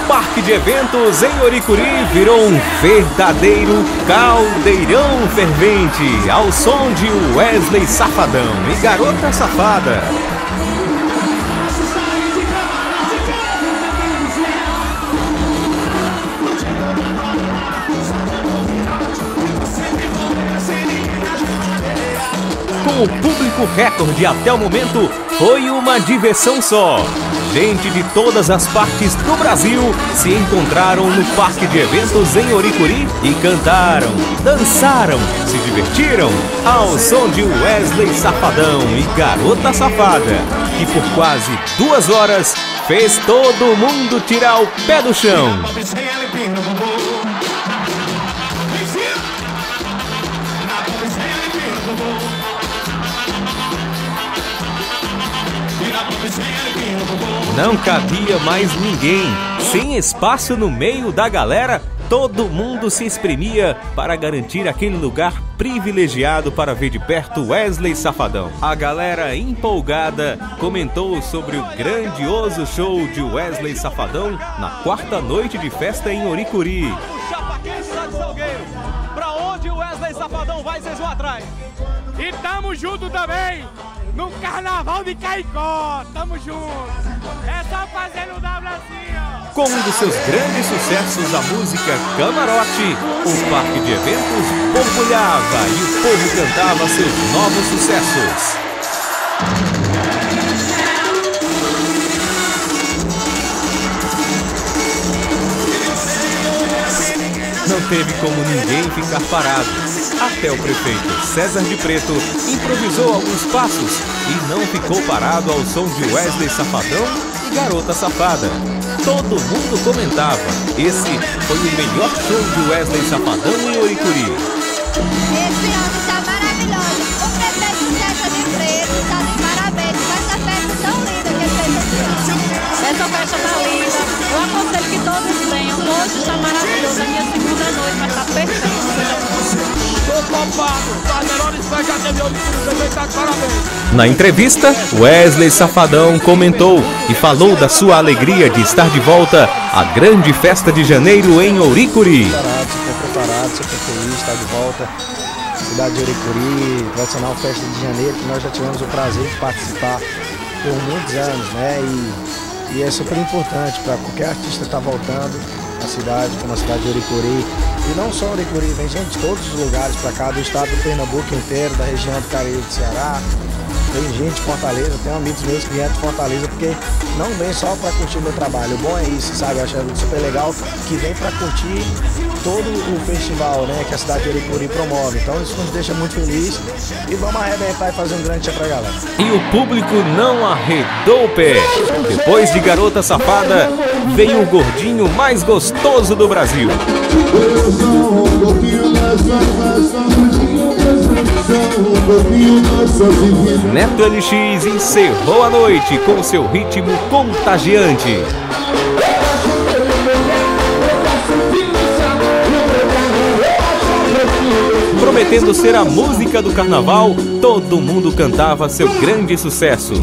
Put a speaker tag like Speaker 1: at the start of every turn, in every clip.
Speaker 1: Parque de Eventos em Oricuri virou um verdadeiro caldeirão fervente ao som de Wesley Safadão e Garota Safada. Com o público recorde até o momento, foi uma diversão só. Gente de todas as partes do Brasil se encontraram no Parque de Eventos em Oricuri e cantaram, dançaram, se divertiram ao som de Wesley Safadão e Garota Safada, que por quase 2 horas fez todo mundo tirar o pé do chão. Não cabia mais ninguém. Sem espaço no meio da galera, todo mundo se espremia para garantir aquele lugar privilegiado para ver de perto Wesley Safadão. A galera empolgada comentou sobre o grandioso show de Wesley Safadão na 4ª noite de festa em Oricuri.
Speaker 2: Pra onde o Wesley Safadão vai, vocês vão atrás. E tamo junto também no Carnaval de Caicó. Tamo junto. É só fazer no W assim, ó.
Speaker 1: Com um dos seus grandes sucessos, a música Camarote, o Parque de Eventos borbulhava e o povo cantava seus novos sucessos. Não teve como ninguém ficar parado. Até o prefeito César de Preto improvisou alguns passos e não ficou parado ao som de Wesley Safadão e Garota Safada. Todo mundo comentava, esse foi o melhor show de Wesley Safadão em Oricuri.
Speaker 3: Esse ano está maravilhoso. O prefeito César de Preto está de parabéns com essa festa tão linda que ele fez esse ano.
Speaker 4: Essa festa está linda. Eu aconselho que todos venham. Hoje está maravilhoso. A minha 2ª noite vai estar perfeita.
Speaker 1: Na entrevista, Wesley Safadão comentou e falou da sua alegria de estar de volta à grande festa de janeiro em Oricuri.
Speaker 5: Super preparado, super feliz de estar de volta à cidade de Oricuri, tradicional festa de janeiro, que nós já tivemos o prazer de participar por muitos anos, né? E é super importante para qualquer artista estar voltando à cidade, como a cidade de Oricuri. E não só Oricuri, vem gente de todos os lugares para cá, do estado do Pernambuco inteiro, da região do Cariri do Ceará. Tem gente de Fortaleza, tenho amigos meus que vieram de Fortaleza, porque não vem só para curtir o meu trabalho. O bom é isso, sabe? Eu acho super legal que vem para curtir todo o festival, né, que a cidade de Oricuri promove. Então isso nos deixa muito felizes e vamos arrebentar e fazer um grande show pra galera.
Speaker 1: E o público não arredou o pé. Depois de Garota Safada, veio o gordinho mais gostoso do Brasil. Neto LX encerrou a noite com seu ritmo contagiante. Prometendo ser a música do carnaval, todo mundo cantava seu grande sucesso.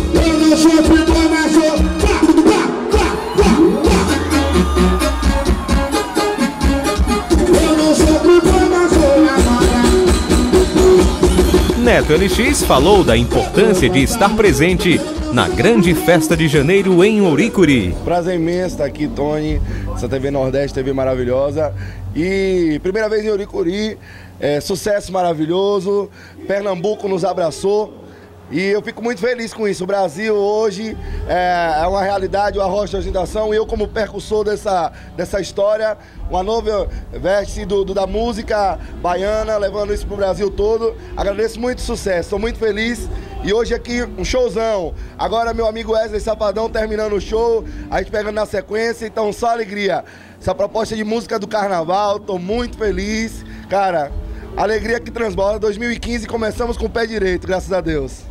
Speaker 1: Neto LX falou da importância de estar presente na grande festa de janeiro em Oricuri.
Speaker 6: Prazer imenso estar aqui, Tony, essa TV Nordeste, TV maravilhosa. E primeira vez em Oricuri, sucesso maravilhoso, Pernambuco nos abraçou. E eu fico muito feliz com isso. O Brasil hoje é uma realidade, uma rocha de ostentação. E eu, como percussor dessa história, uma nova veste da música baiana, levando isso para o Brasil todo. Agradeço muito o sucesso, estou muito feliz. E hoje aqui um showzão. Agora meu amigo Wesley Safadão terminando o show, a gente pegando na sequência, então só alegria. Essa proposta de música do carnaval, estou muito feliz. Cara, alegria que transborda. 2015 começamos com o pé direito, graças a Deus.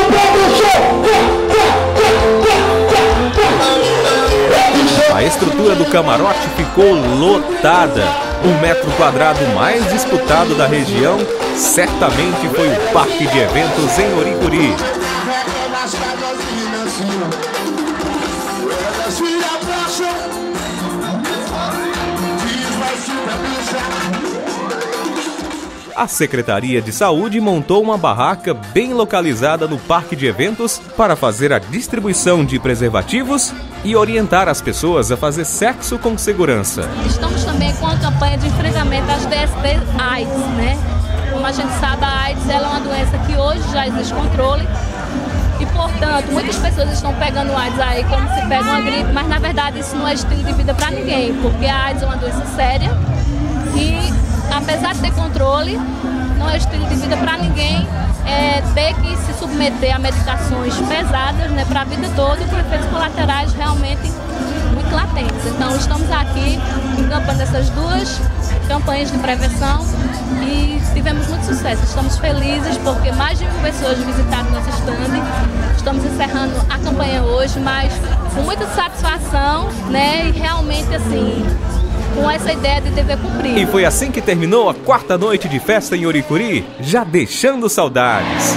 Speaker 1: A estrutura do camarote ficou lotada. O metro quadrado mais disputado da região certamente foi o Parque de Eventos em Oricuri. A Secretaria de Saúde montou uma barraca bem localizada no parque de eventos para fazer a distribuição de preservativos e orientar as pessoas a fazer sexo com segurança.
Speaker 4: Estamos também com a campanha de enfrentamento às DST AIDS, né? Como a gente sabe, a AIDS ela é uma doença que hoje já existe controle e, portanto, muitas pessoas estão pegando AIDS aí como se pega uma gripe, mas na verdade isso não é estilo de vida para ninguém, porque a AIDS é uma doença séria e, apesar de ter controle, não é estilo de vida para ninguém ter que se submeter a medicações pesadas, né, para a vida toda, com efeitos colaterais realmente muito latentes. Então, estamos aqui encampando essas duas campanhas de prevenção e tivemos muito sucesso. Estamos felizes porque mais de 1.000 pessoas visitaram nosso stand. Estamos encerrando a campanha hoje, mas com muita satisfação, né, e realmente assim, com essa ideia de dever cumprido.
Speaker 1: E foi assim que terminou a 4ª noite de festa em Oricuri, já deixando saudades.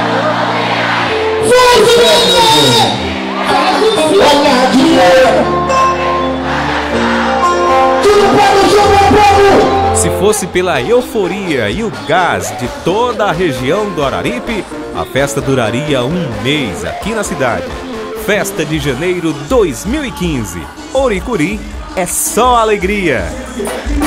Speaker 1: Se fosse pela euforia e o gás de toda a região do Araripe, a festa duraria um mês aqui na cidade. Festa de Janeiro 2015. Oricuri é só alegria.